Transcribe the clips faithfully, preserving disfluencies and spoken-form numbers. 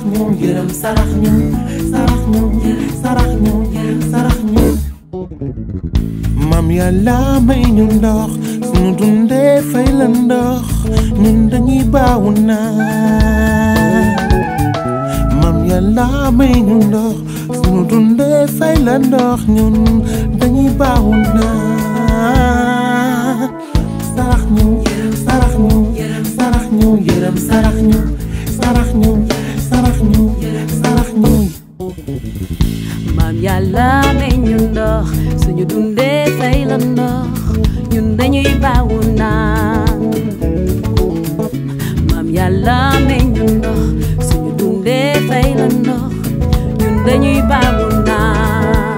ñu yërëm sarax ñu sarax ñu sarax ñu sarax ñu maam yàlla may ñu ndox suñu dundee fay la ndox ñun dañuy baawu naan maam yàlla may ñu ndox suñu dundee fay la ndox ñun dañuy baawu naan sarax ñu sarax ñu sarax ñu yërëm sarax ñu sarax ñu sarax ñu sarax ñu maam yàlla may ñu ndox suñu dundee fay la ndox ñun dañuy baawu naan maam yàlla may ñu ndox suñu dundee fay la ndox ñun dañuy baawu naan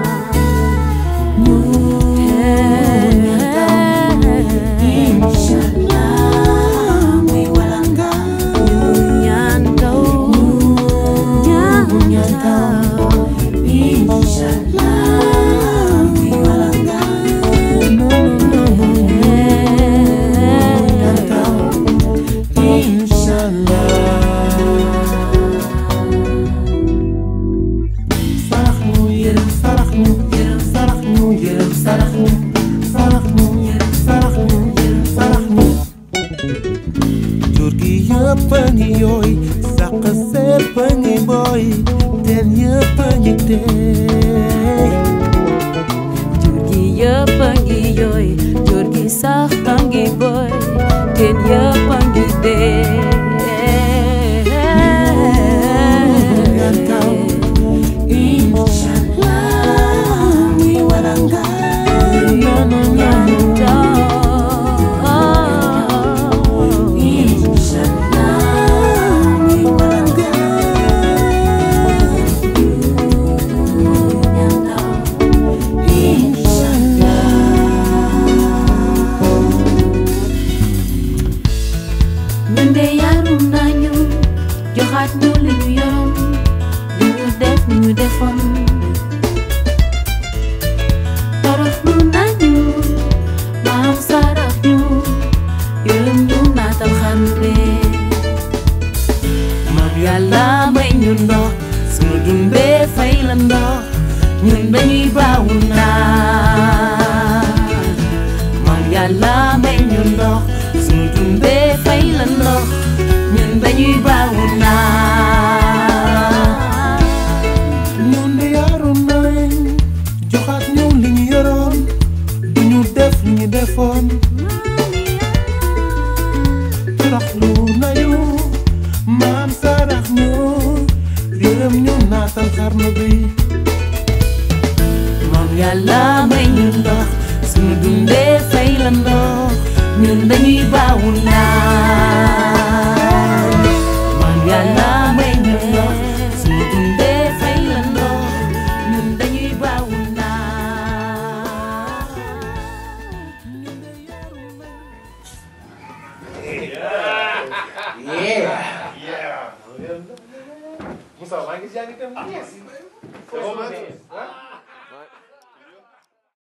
Pengi yoy, saka se pengi boy, ten ye pengi day. Jurgi ye pengi yoy, jurgi sak pengi boy, ten ye pengi day. Inshallah, we waranga. No no no. Nde yarum nañu joxaat ñu li ñu yoroon li ñu def ñu defoon torof lu nañu maam sarax ñu yërëm ñu naatal xarnu bee maam yàlla may ñu ndox suñu dundee fay la ndox ñun dañuy baawu naan maam yàlla may ñu ndox suñu dundee fay la ndox ñun dañuy baawu naan ñun de yaru nañ joxaat ñu li ñu yoroon du ñu def li ñu defoon toroxlu nañu maam sarax ñu yërëm ñu naatal xarnu bi maam yàlla may ñu ndox suñu dundee fay la ndox ñun dañuy baawu naan maam yàlla may ñu ndox suñu dundee fay la ndox ñun dañuy baawu naan. Yeah. Yeah. Moussa maa ngi jàng itam. Yes.